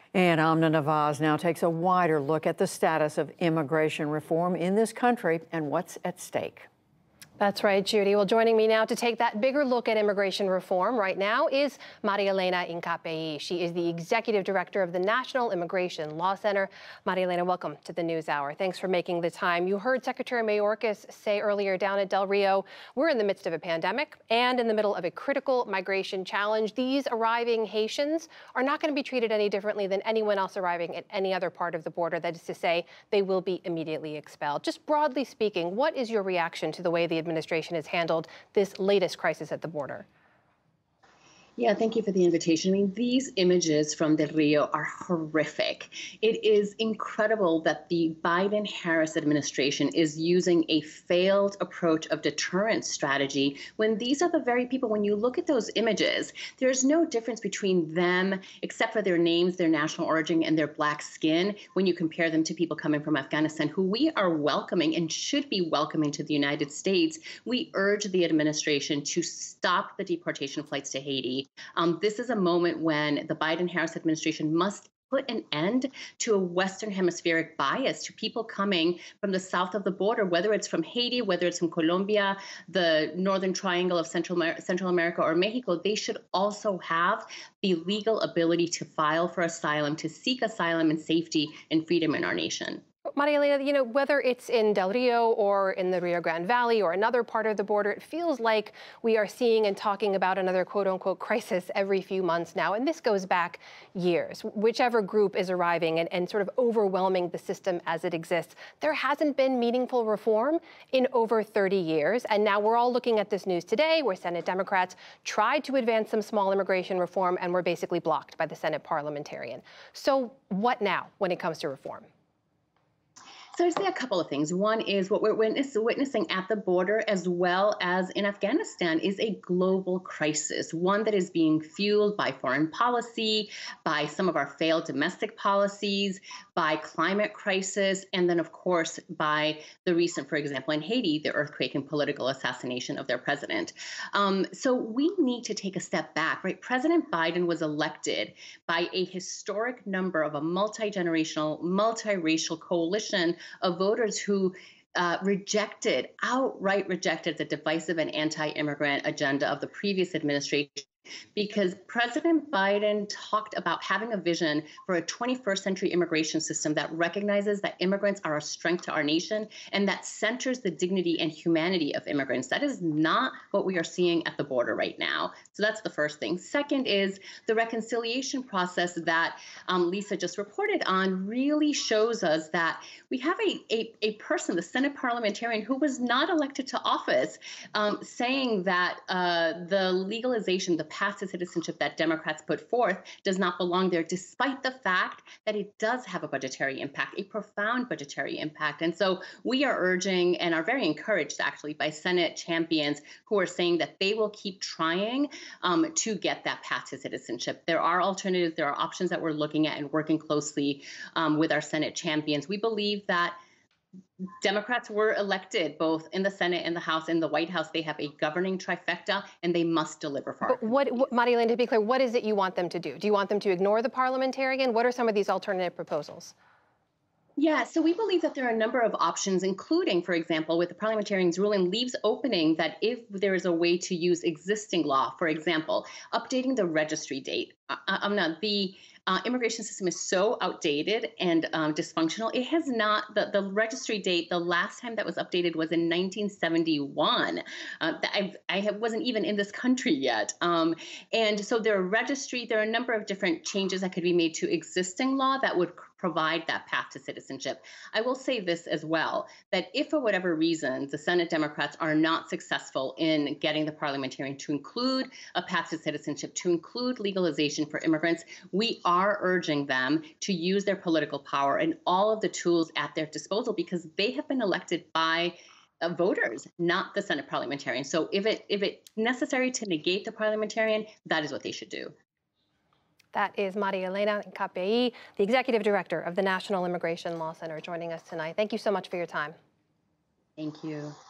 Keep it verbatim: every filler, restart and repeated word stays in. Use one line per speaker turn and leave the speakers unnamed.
And Amna Nawaz now takes a wider look at the status of immigration reform in this country and what's at stake.
That's right, Judy. Well, joining me now to take that bigger look at immigration reform right now is Marielena Hincapié. She is the executive director of the National Immigration Law Center. Marielena, welcome to the News Hour. Thanks for making the time. You heard Secretary Mayorkas say earlier down at Del Rio, we're in the midst of a pandemic and in the middle of a critical migration challenge. These arriving Haitians are not going to be treated any differently than anyone else arriving at any other part of the border. That is to say, they will be immediately expelled. Just broadly speaking, what is your reaction to the way the administration has handled this latest crisis at the border?
Yeah, thank you for the invitation. I mean, these images from Del Rio are horrific. It is incredible that the Biden-Harris administration is using a failed approach of deterrence strategy when these are the very people, when you look at those images, there's no difference between them except for their names, their national origin, and their black skin when you compare them to people coming from Afghanistan who we are welcoming and should be welcoming to the United States. We urge the administration to stop the deportation flights to Haiti. Um, this is a moment when the Biden-Harris administration must put an end to a Western hemispheric bias to people coming from the south of the border, whether it's from Haiti, whether it's from Colombia, the Northern Triangle of Central, Central America, or Mexico. They should also have the legal ability to file for asylum, to seek asylum and safety and freedom in our nation.
Marielena, you know, whether it's in Del Rio or in the Rio Grande Valley or another part of the border, it feels like we are seeing and talking about another quote-unquote crisis every few months now. And this goes back years. Whichever group is arriving and, and sort of overwhelming the system as it exists, there hasn't been meaningful reform in over thirty years. And now we're all looking at this news today where Senate Democrats tried to advance some small immigration reform and were basically blocked by the Senate parliamentarian. So what now when it comes to reform?
So I'd say a couple of things. One is what we're witness, witnessing at the border as well as in Afghanistan is a global crisis, one that is being fueled by foreign policy, by some of our failed domestic policies, by climate crisis, and then, of course, by the recent, for example, in Haiti, the earthquake and political assassination of their president. Um, so we need to take a step back, right? President Biden was elected by a historic number of a multi-generational, multiracial coalition of voters who uh, rejected, outright rejected the divisive and anti-immigrant agenda of the previous administration, because President Biden talked about having a vision for a twenty-first century immigration system that recognizes that immigrants are a strength to our nation and that centers the dignity and humanity of immigrants. That is not what we are seeing at the border right now. So that's the first thing. Second is the reconciliation process that um, Lisa just reported on really shows us that we have a, a, a person, the Senate parliamentarian, who was not elected to office, um, saying that uh, the legalization, the path to citizenship that Democrats put forth does not belong there, despite the fact that it does have a budgetary impact, a profound budgetary impact. And so we are urging and are very encouraged, actually, by Senate champions who are saying that they will keep trying um, to get that path to citizenship. There are alternatives. There are options that we're looking at and working closely um, with our Senate champions. We believe that Democrats were elected both in the Senate and the House. In the White House, they have a governing trifecta, and they must deliver for our
But what, what Marielena, to be clear, what is it you want them to do? Do you want them to ignore the parliamentarian? What are some of these alternative proposals?
Yeah, so we believe that there are a number of options, including, for example, with the parliamentarian's ruling, leaves opening that if there is a way to use existing law, for example, updating the registry date. Uh, I'm not the Uh, immigration system is so outdated and um, dysfunctional. It has not, the, the registry date, the last time that was updated was in nineteen seventy-one. Uh, I, I have, wasn't even in this country yet. Um, and so there are registry, there are a number of different changes that could be made to existing law that would provide that path to citizenship. I will say this as well, that if for whatever reason the Senate Democrats are not successful in getting the parliamentarian to include a path to citizenship, to include legalization for immigrants, we are urging them to use their political power and all of the tools at their disposal, because they have been elected by uh, voters, not the Senate parliamentarian. So if it if it's necessary to negate the parliamentarian, that is what they should do.
That is Marielena Hincapié, the executive director of the National Immigration Law Center, joining us tonight. Thank you so much for your time.
Thank you.